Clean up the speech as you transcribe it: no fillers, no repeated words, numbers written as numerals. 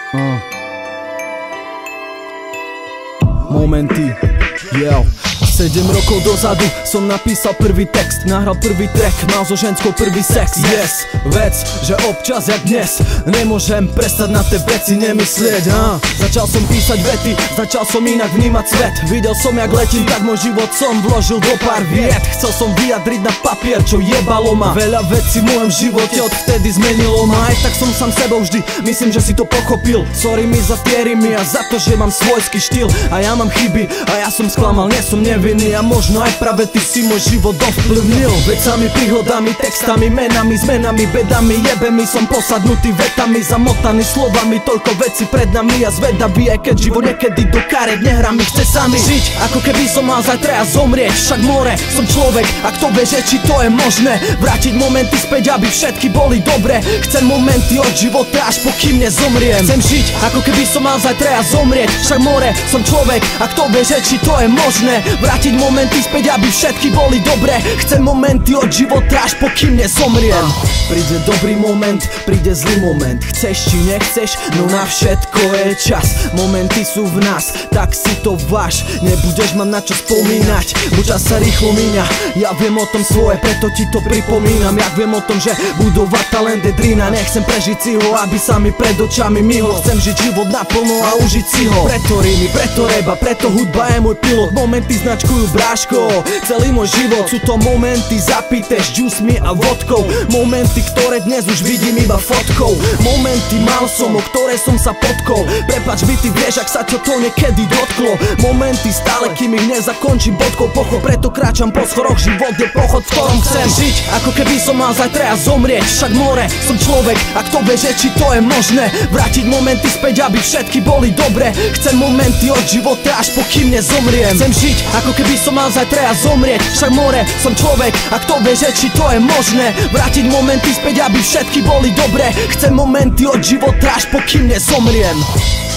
Momenty, yeah. 7 rokov dozadu som napísal prvý text, nahral prvý track, mal so ženskou prvý sex. Yes, vec, že občas jak dnes nemôžem prestať na tie veci nemyslieť. Začal som písať vety, začal som inak vnímať svet. Videl som jak letím, tak môj život som vložil do pár viet. Chcel som vyjadriť na papier, čo jebalo ma. Veľa vecí v mojom živote odvtedy zmenilo ma. Aj tak som sám sebou vždy, myslím, že si to pochopil. Sorry mi za tie rimy a za to, že mám svojský štýl. A ja mám chyby, a ja som sklamal, nie som nevinný. A možno aj práve ty si môj život ovplyvnil vecami, príhodami, textami, menami, zmenami, bedami, jebemi. Som posadnutý vetami, zamotaný slovami. Toľko veci pred nami a zvedavý, aj keď život niekedy do karet nehrá mi chce sami žiť, ako keby som mal zajtra a zomrieť. Však more, som človek a kto vie, že či to je možné. Vrátiť momenty späť, aby všetky boli dobré. Chcem momenty od života, až pokým nezomriem. Chcem žiť, ako keby som mal zajtra a zomrieť. Však more, som človek a kto vie, že či to je možné. Vrátiť momenty späť, aby všetky boli dobré. Chcem momenty od života, až pokým nezomriem. Príde dobrý moment, príde zlý moment. Chceš či nechceš, no na všetko je čas. Momenty sú v nás, tak si to váž. Nebudeš mať na čo spomínať, bo čas sa rýchlo míňa. Ja viem o tom svoje, preto ti to pripomínam. Ja viem o tom, že budovať talent je drina. Nechcem prežiť si ho, aby sa mi pred očami myhlo. Chcem žiť život naplno a užiť si ho. Preto rýmy, preto reba, preto hudba je môj pilot. Momenty značkujú bráško, celý môj život. Sú to momenty zapité s džusmi a vodkou. Momenty, ktoré dnes už vidím iba fotkou. Momenty mal som, o ktoré som sa potkol. Prepáč by ty vieš, ak sa ťa to niekedy dotklo. Momenty stále, kým ich nezakončím bodkou pochod. Preto kráčam po schoroch, život je pochod, v ktorom chcem žiť, ako keby som mal zajtra a zomrieť. Však more, som človek a kto vie, že či to je možné. Vrátiť momenty späť, aby všetky boli dobré. Chcem momenty od života, až pokým nezomriem. Chcem žiť, ako keby som mal zajtra a zomrieť. Však more, som človek a kto vie, že či to je možné. Vrátiť momenty späť, aby všetky boli dobré. Chcem momenty od života, až pokým nezomriem.